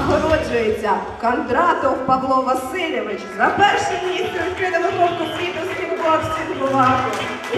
Нагороджується Кондратов Павло Васильович за перше місце у відкритому Кубку світу з кікбоксингу вагу.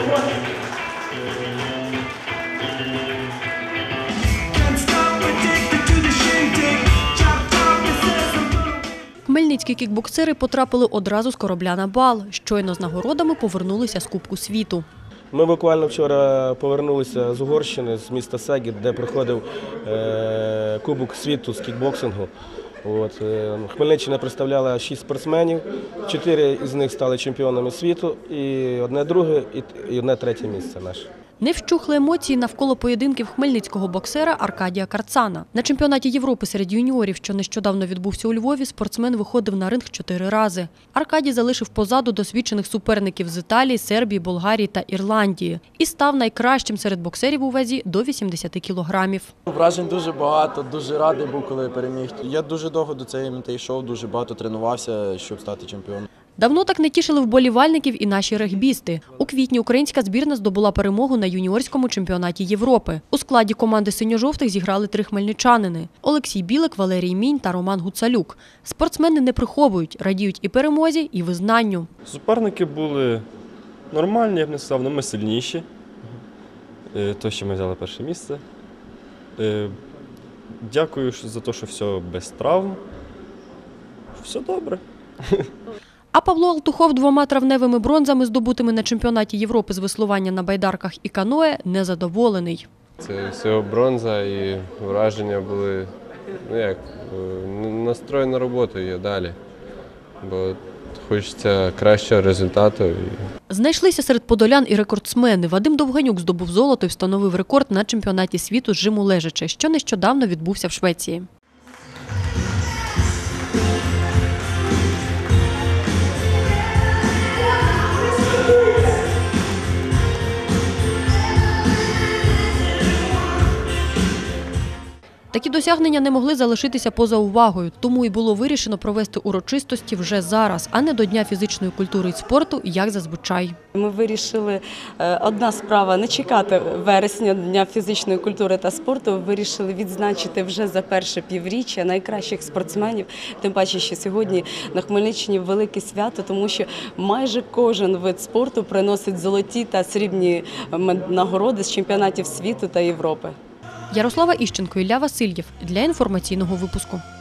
Хмельницькі кікбоксери потрапили одразу з корабля на бал. Щойно з нагородами повернулися з Кубку світу. Ми буквально вчора повернулися з Угорщини, з міста Сегід, де проходив Кубок світу з кікбоксингу. Хмельниччина представляла 6 спортсменів, 4 із них стали чемпіонами світу, і одне друге, і одне третє місце наше. Не вщухли емоції навколо поєдинків хмельницького боксера Аркадія Карцана. На чемпіонаті Європи серед юніорів, що нещодавно відбувся у Львові, спортсмен виходив на ринг 4 рази. Аркадій залишив позаду досвідчених суперників з Італії, Сербії, Болгарії та Ірландії. І став найкращим серед боксерів у вазі до 80 кілограмів. Вражень дуже багато, дуже радий був, коли переміг. Я дуже довго до цієї мети йшов, дуже багато тренувався, щоб стати чемпіоном. Давно так не тішили вболівальників і наші регбісти. У квітні українська збірна здобула перемогу на юніорському чемпіонаті Європи. У складі команди синьо-жовтих зіграли 3 хмельничанини – Олексій Білик, Валерій Мінь та Роман Гуцалюк. Спортсмени не приховують, радіють і перемозі, і визнанню. Суперники були нормальні, я б не сказав, але ми сильніші. То, що ми взяли перше місце. Дякую за те, що все без травм. Все добре. А Павло Алтухов 2 травневими бронзами, здобутими на чемпіонаті Європи з веслування на байдарках і каное, незадоволений. Це всього бронза і враження були, настрой на роботу є далі, бо хочеться кращого результату. Знайшлися серед подолян і рекордсмени. Вадим Довганюк здобув золото і встановив рекорд на чемпіонаті світу з жиму лежачи, що нещодавно відбувся в Швеції. Такі досягнення не могли залишитися поза увагою, тому і було вирішено провести урочистості вже зараз, а не до Дня фізичної культури і спорту, як зазвичай. Ми вирішили, одна справа, не чекати вересня Дня фізичної культури та спорту, вирішили відзначити вже за перше півріччя найкращих спортсменів, тим паче, що сьогодні на Хмельниччині велике свято, тому що майже кожен вид спорту приносить золоті та срібні нагороди з чемпіонатів світу та Європи. Ярослава Іщенко, Ілля Васильєв для інформаційного випуску.